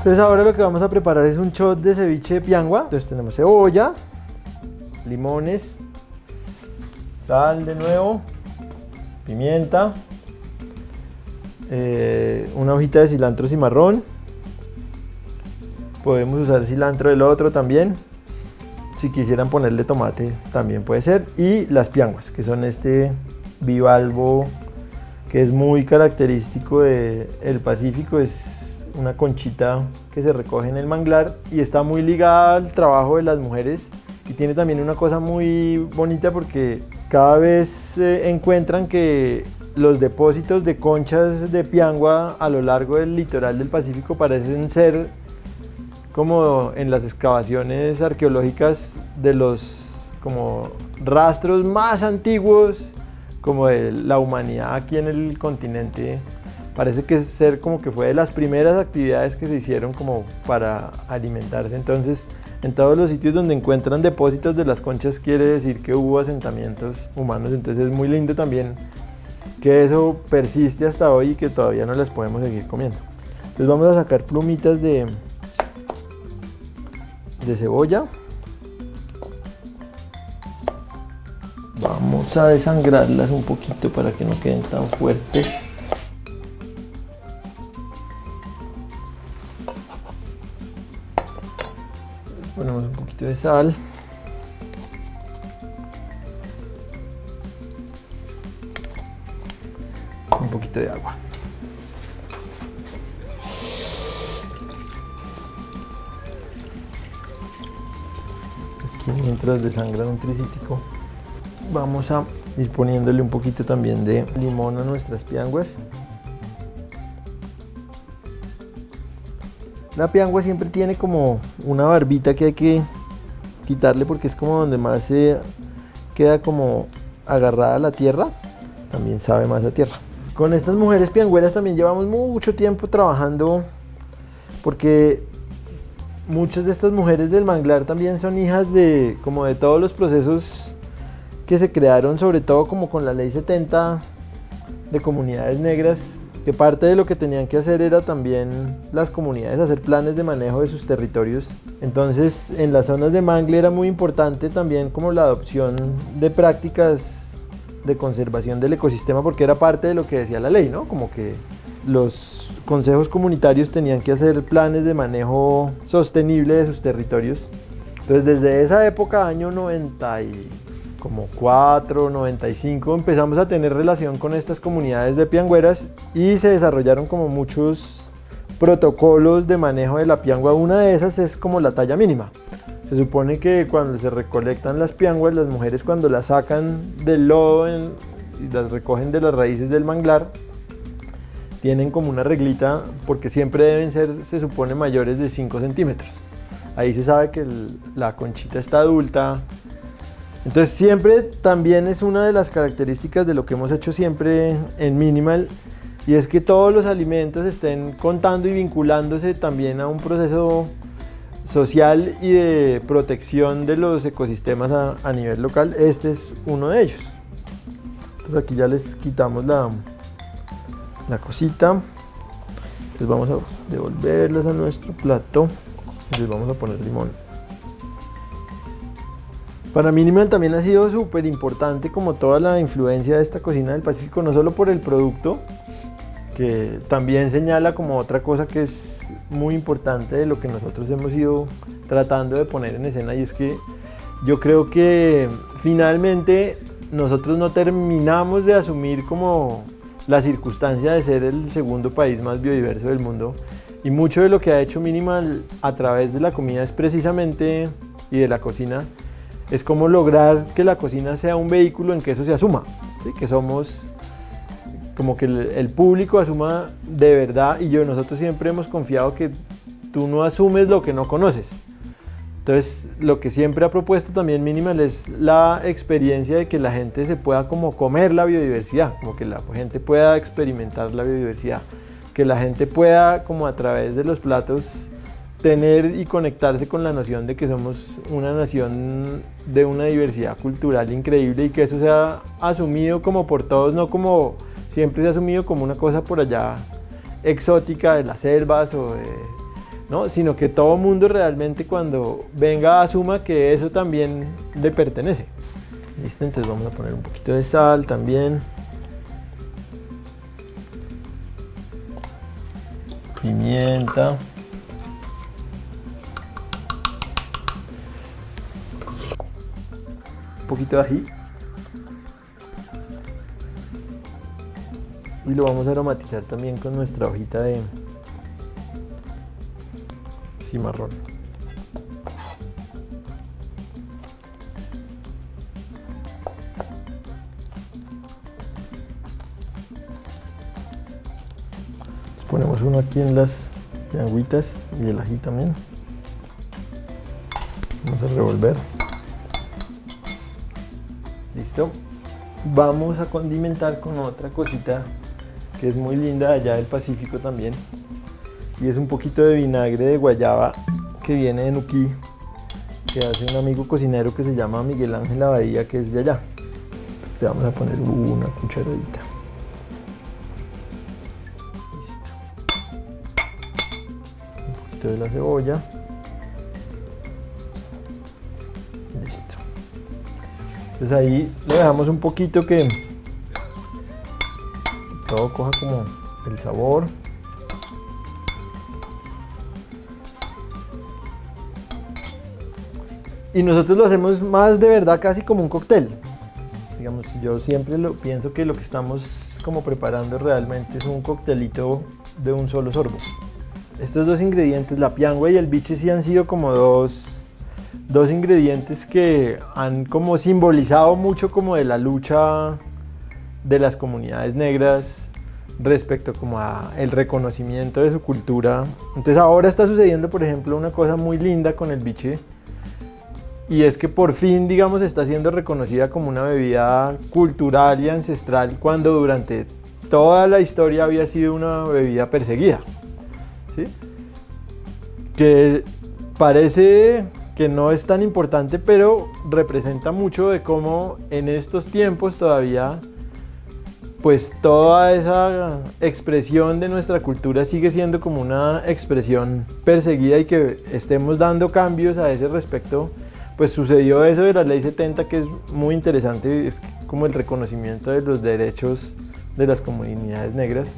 Entonces ahora lo que vamos a preparar es un shot de ceviche de piangua. Entonces tenemos cebolla, limones, sal de nuevo, pimienta, una hojita de cilantro cimarrón. Podemos usar cilantro del otro también. Si quisieran ponerle tomate también puede ser. Y las pianguas, que son este bivalvo que es muy característico del Pacífico. Es una conchita que se recoge en el manglar y está muy ligada al trabajo de las mujeres. Y tiene también una cosa muy bonita porque cada vez encuentran que los depósitos de conchas de piangua a lo largo del litoral del Pacífico parecen ser como en las excavaciones arqueológicas de los como rastros más antiguos como de la humanidad aquí en el continente. Parece que ser como que fue de las primeras actividades que se hicieron como para alimentarse. Entonces, en todos los sitios donde encuentran depósitos de las conchas quiere decir que hubo asentamientos humanos. Entonces es muy lindo también que eso persiste hasta hoy y que todavía no las podemos seguir comiendo. Entonces vamos a sacar plumitas de cebolla. Vamos a desangrarlas un poquito para que no queden tan fuertes. Ponemos un poquito de sal. Un poquito de agua. Aquí mientras desangran un tricítico, vamos a ir poniéndole un poquito también de limón a nuestras pianguas. La piangua siempre tiene como una barbita que hay que quitarle porque es como donde más se queda como agarrada a la tierra, también sabe más a tierra. Con estas mujeres piangüeras también llevamos mucho tiempo trabajando porque muchas de estas mujeres del manglar también son hijas de como de todos los procesos que se crearon, sobre todo como con la ley 70 de comunidades negras, que parte de lo que tenían que hacer era también las comunidades hacer planes de manejo de sus territorios. Entonces en las zonas de mangle era muy importante también como la adopción de prácticas de conservación del ecosistema porque era parte de lo que decía la ley, ¿no? Como que los consejos comunitarios tenían que hacer planes de manejo sostenible de sus territorios. Entonces desde esa época, año 94, 95, empezamos a tener relación con estas comunidades de piangüeras y se desarrollaron como muchos protocolos de manejo de la piangua. Una de esas es como la talla mínima. Se supone que cuando se recolectan las pianguas, las mujeres cuando las sacan del lodo y las recogen de las raíces del manglar, tienen como una reglita porque siempre deben ser, se supone, mayores de 5 centímetros. Ahí se sabe que la conchita está adulta. Entonces siempre también es una de las características de lo que hemos hecho siempre en Minimal, y es que todos los alimentos estén contando y vinculándose también a un proceso social y de protección de los ecosistemas a nivel local. Este es uno de ellos. Entonces aquí ya les quitamos la cosita. Entonces vamos a devolverlas a nuestro plato y les vamos a poner limón. Para Minimal también ha sido súper importante como toda la influencia de esta cocina del Pacífico, no solo por el producto, que también señala como otra cosa que es muy importante de lo que nosotros hemos ido tratando de poner en escena, y es que yo creo que finalmente nosotros no terminamos de asumir como la circunstancia de ser el segundo país más biodiverso del mundo, y mucho de lo que ha hecho Minimal a través de la comida es precisamente, y de la cocina, es como lograr que la cocina sea un vehículo en que eso se asuma, ¿sí? Que somos como que el público asuma de verdad, y nosotros siempre hemos confiado que tú no asumes lo que no conoces. Entonces lo que siempre ha propuesto también Minimal es la experiencia de que la gente se pueda como comer la biodiversidad, como que la gente pueda experimentar la biodiversidad, que la gente pueda como a través de los platos tener y conectarse con la noción de que somos una nación de una diversidad cultural increíble, y que eso sea asumido como por todos, no como siempre se ha asumido como una cosa por allá exótica de las selvas o ¿no? Sino que todo mundo realmente cuando venga asuma que eso también le pertenece. ¿Listo? Entonces vamos a poner un poquito de sal también. Pimienta. Un poquito de ají. Y lo vamos a aromatizar también con nuestra hojita de cimarrón. Ponemos uno aquí en las piangüitas y el ají también. Vamos a revolver. Listo. Vamos a condimentar con otra cosita que es muy linda allá del Pacífico también. Y es un poquito de vinagre de guayaba que viene de Nuquí, que hace un amigo cocinero que se llama Miguel Ángel Abadía, que es de allá. Te vamos a poner una cucharadita. De la cebolla. Listo. Entonces ahí lo dejamos un poquito que todo coja como el sabor. Y nosotros lo hacemos más de verdad casi como un cóctel. Digamos, yo siempre pienso que lo que estamos como preparando realmente es un coctelito de un solo sorbo. Estos dos ingredientes, la piangua y el biche, sí han sido como dos ingredientes que han como simbolizado mucho como de la lucha de las comunidades negras respecto como a el reconocimiento de su cultura. Entonces ahora está sucediendo, por ejemplo, una cosa muy linda con el biche, y es que por fin, digamos, está siendo reconocida como una bebida cultural y ancestral, cuando durante toda la historia había sido una bebida perseguida. ¿Sí? Que parece que no es tan importante, pero representa mucho de cómo en estos tiempos todavía pues toda esa expresión de nuestra cultura sigue siendo como una expresión perseguida, y que estemos dando cambios a ese respecto. Pues sucedió eso de la Ley 70, que es muy interesante, es como el reconocimiento de los derechos de las comunidades negras.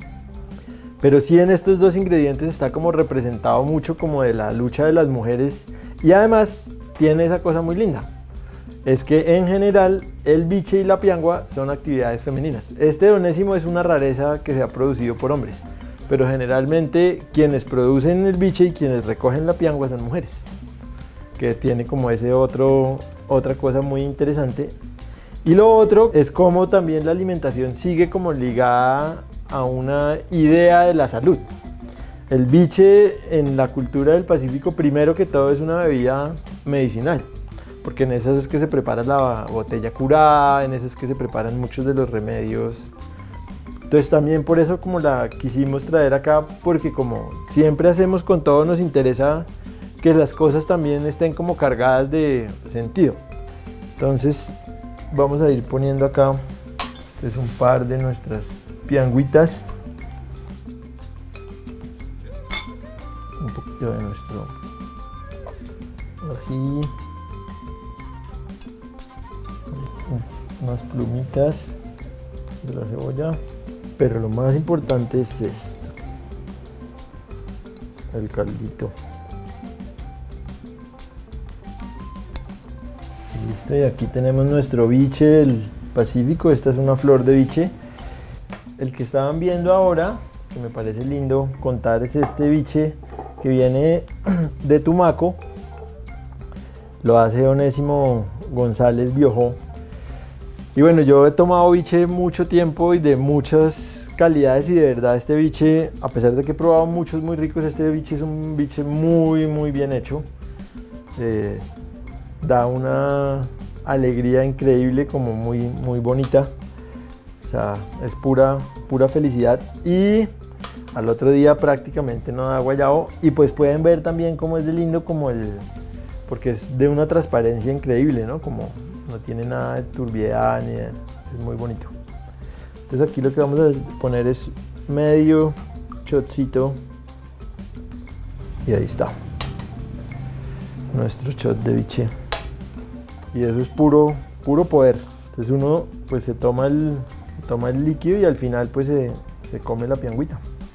Pero sí, en estos dos ingredientes está como representado mucho como de la lucha de las mujeres, y además tiene esa cosa muy linda. Es que en general el biche y la piangua son actividades femeninas. Este onésimo es una rareza que se ha producido por hombres, pero generalmente quienes producen el biche y quienes recogen la piangua son mujeres, que tiene como ese otra cosa muy interesante. Y lo otro es como también la alimentación sigue como ligada a una idea de la salud. El biche en la cultura del Pacífico, primero que todo, es una bebida medicinal, porque en esas es que se prepara la botella curada, en esas es que se preparan muchos de los remedios. Entonces también por eso como la quisimos traer acá, porque como siempre hacemos con todo, nos interesa que las cosas también estén como cargadas de sentido. Entonces vamos a ir poniendo acá pues un par de nuestras piangüitas, un poquito de nuestro ají, unas plumitas de la cebolla, pero lo más importante es esto, el caldito. Listo, y aquí tenemos nuestro biche del Pacífico. Esta es una flor de biche. El que estaban viendo ahora, que me parece lindo contar, es este biche que viene de Tumaco. Lo hace Onésimo González Biojó. Y bueno, yo he tomado biche mucho tiempo y de muchas calidades, y de verdad este biche, a pesar de que he probado muchos muy ricos, este biche es un biche muy bien hecho. Da una alegría increíble, como muy bonita. O sea, es pura felicidad, y al otro día prácticamente no da guayabo. Y pues pueden ver también cómo es de lindo, como porque es de una transparencia increíble, ¿no? Como no tiene nada de turbiedad, es muy bonito. Entonces aquí lo que vamos a poner es medio shotcito Y ahí está. Nuestro shot de biche. Y eso es puro poder. Entonces uno pues se toma el líquido y al final pues se come la piangüita.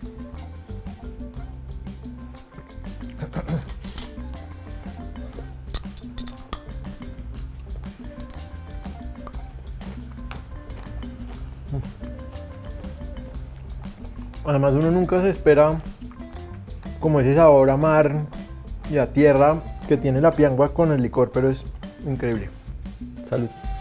Además uno nunca se espera como ese sabor a mar y a tierra que tiene la piangua con el licor, pero es increíble. Salud.